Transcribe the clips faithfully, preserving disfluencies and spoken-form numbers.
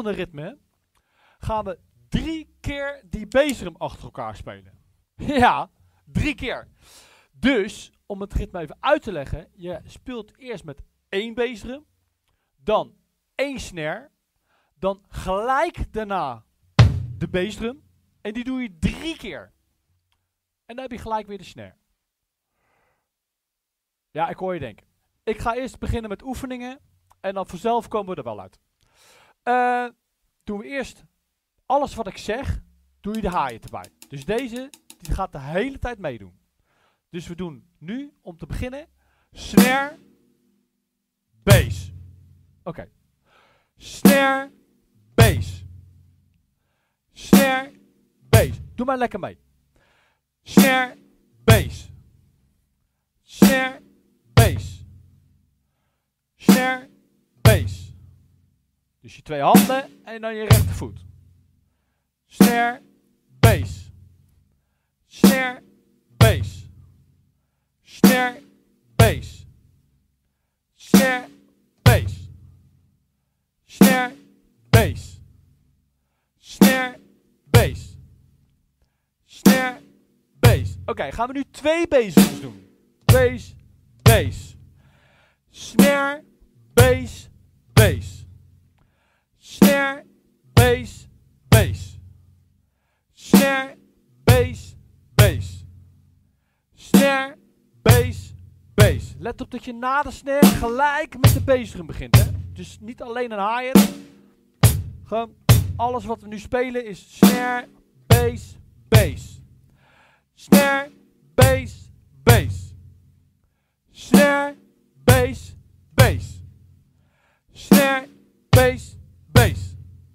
volgende ritme gaan we drie keer die bassdrum achter elkaar spelen. Ja, drie keer. Dus, om het ritme even uit te leggen, je speelt eerst met één bassdrum, dan één snare, dan gelijk daarna de bassdrum en die doe je drie keer. En dan heb je gelijk weer de snare. Ja, ik hoor je denken. Ik ga eerst beginnen met oefeningen en dan vanzelf komen we er wel uit. Uh, doen we eerst alles wat ik zeg, doe je de hi-hat erbij. Dus deze, die gaat de hele tijd meedoen. Dus we doen nu, om te beginnen, snare, bass. Oké. Okay. Snare, bass. Snare, bass. Doe maar lekker mee. Snare, bass. Snare, bass. Snare, bass. Dus je twee handen en dan je rechtervoet. Snare, bass. Snare, bass. Snare, bass. Snare, bass. Snare, bass. Snare, bass. Snare, bass. Oké, okay, gaan we nu twee bassdrums doen. Bass, bass. Snare, bass, bass. Snare, bass, bass. Snare, bass, bass. Snare, bass, bass. Let op dat je na de snare gelijk met de bassdrum begint, hè. Dus niet alleen een hi-hat. Gewoon alles wat we nu spelen is snare, bass, bass. Snare, bass, bass. Snare, bass, bass. Snare, bass, bass.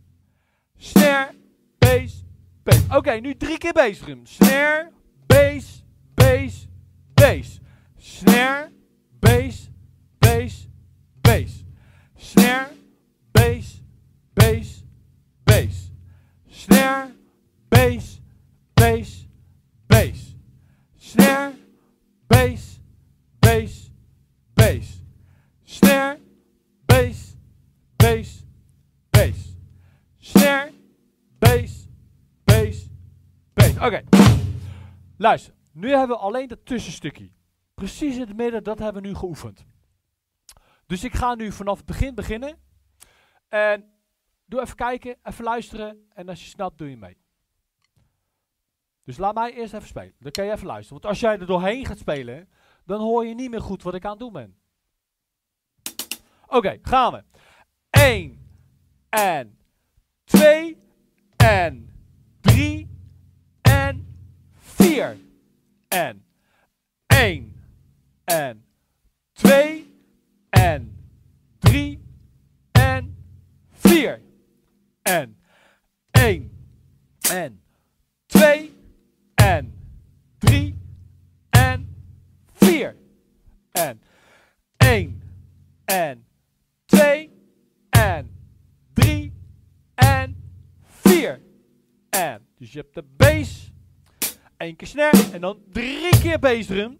Snare, bass, bass. Oké, okay, nu drie keer bassdrum. Snare, bass, bass, bass. Snare, bass, bass, bass. Snare, bass, bass, bass. Snare, bass, bass, bass. Snare, bass, bass, bass. Snare, bass, bass, bass. Snare, bass, bass, bass. Oké, okay. Luister. Nu hebben we alleen dat tussenstukje. Precies in het midden, dat hebben we nu geoefend. Dus ik ga nu vanaf het begin beginnen. En doe even kijken, even luisteren. En als je snapt, doe je mee. Dus laat mij eerst even spelen. Dan kan je even luisteren. Want als jij er doorheen gaat spelen, dan hoor je niet meer goed wat ik aan het doen ben. Oké, okay, gaan we. één en twee en drie en vier. En één en twee en drie en vier. En één en twee en drie en vier. En één en twee en drie en vier. En dus je hebt de bass. Eén keer snare en dan drie keer bassdrum.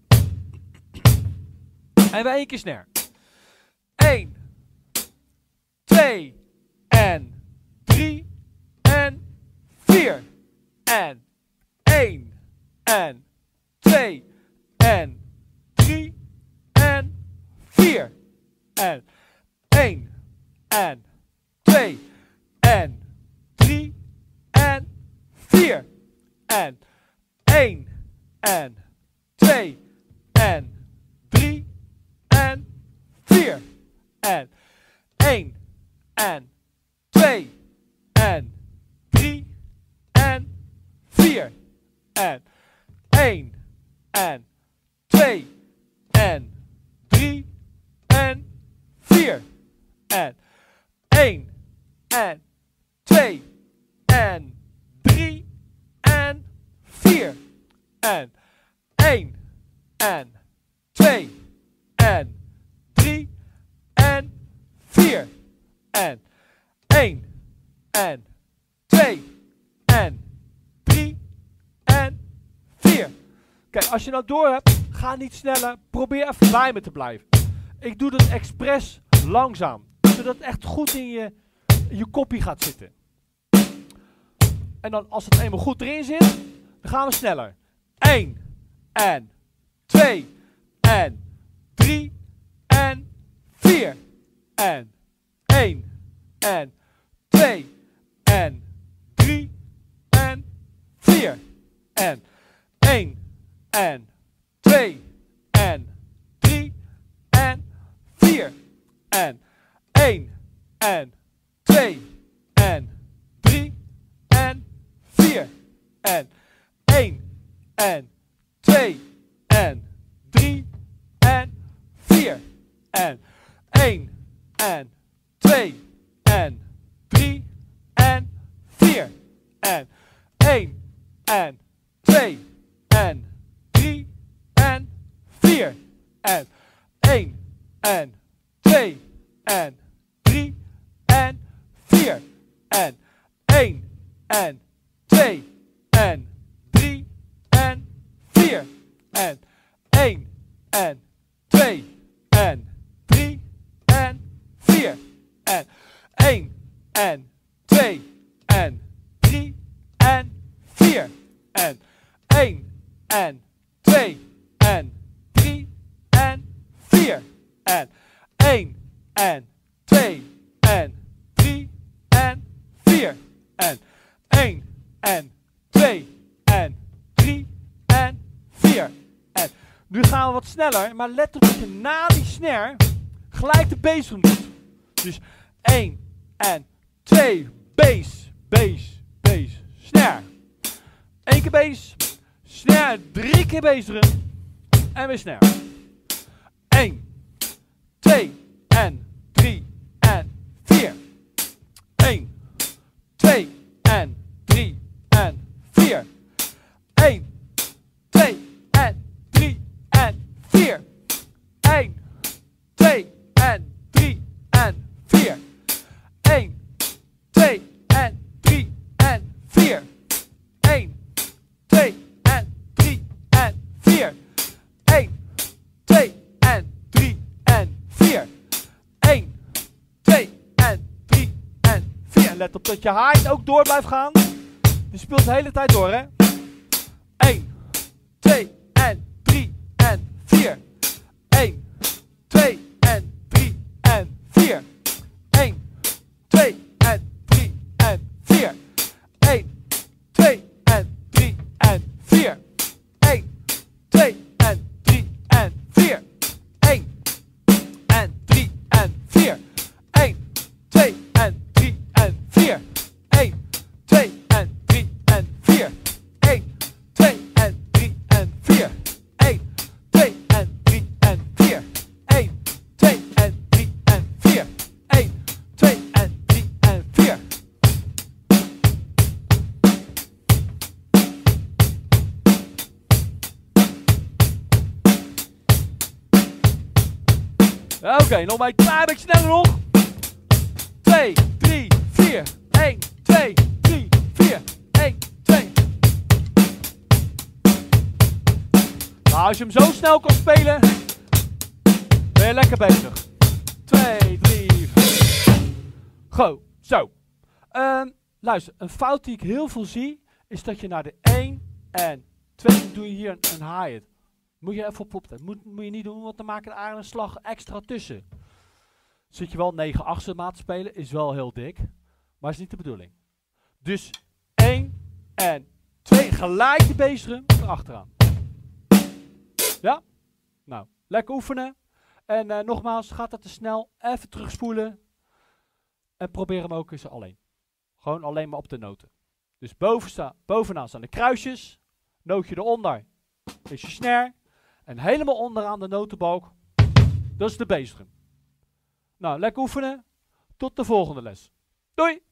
En weer één keer snare. Eén, twee en drie en vier. En één en twee en drie en vier. En één en twee en drie en vier. En één en twee en drie en vier. En één en twee en drie en vier. En één en twee en drie en vier. En één en twee en drie en vier. En één en twee en drie en vier. En één en twee en drie en vier. Kijk, als je nou door hebt, ga niet sneller. Probeer even bij me te blijven. Ik doe dat expres langzaam, zodat het echt goed in je, je koppie gaat zitten. En dan als het eenmaal goed erin zit, dan gaan we sneller. één en twee en drie en vier en één en twee en drie en vier en één en twee en drie en vier en één en twee en drie en vier en één en twee en drie en vier en één en twee en drie en vier en één en twee en drie en vier en één en twee en drie en vier en één en twee en drie en vier en één en twee en drie en vier en één en twee en drie en vier en één en twee en drie en vier en één en twee en drie en vier en één en twee en drie en vier en nu gaan we wat sneller, maar let op dat je na die snare gelijk de bassdrum doet. Dus één en twee, bass, bass, bass, snare. Eén keer bass, snare, drie keer bassdrum en weer snare. één, twee en drie en vier. één, twee en drie en vier. één, twee en drie en vier. één, twee en drie en vier. één, twee en drie en vier. één, twee en drie en vier. één, twee en drie en vier. één, twee en drie en vier. En let op dat je high ook door blijft gaan. Je speelt de hele tijd door, hè. één, twee en drie en vier. één, twee en drie en vier. één, twee en drie en vier. één, twee en drie en vier. één, twee en drie en vier. één en drie en vier. één, twee en drie en vier. één, twee en drie en vier. één, twee en drie en vier. één, twee en drie en vier. één, twee en drie en vier. één, twee en drie en vier. Oké, okay, nog maar een klein beetje sneller nog. twee, drie, vier. één, twee, drie, vier. één, twee. Nou, als je hem zo snel kan spelen, ben je lekker bezig. twee, drie, vier. Go, zo. Um, luister, een fout die ik heel veel zie, is dat je naar de één en twee doe je hier een, een hi-hat. Moet je even op opletten. Moet, moet je niet doen, want dan maak je er eigenlijk een slag extra tussen. Zit je wel negen achtste maat te spelen, is wel heel dik. Maar is niet de bedoeling. Dus één en twee, gelijk de bassdrum erachteraan. Ja? Nou, lekker oefenen. En uh, nogmaals, gaat dat te snel, even terugspoelen. En probeer hem ook eens alleen. Gewoon alleen maar op de noten. Dus boven sta, bovenaan staan de kruisjes. Nootje eronder is je snare. En helemaal onderaan de notenbalk, dat is de bassdrum. Nou, lekker oefenen. Tot de volgende les. Doei!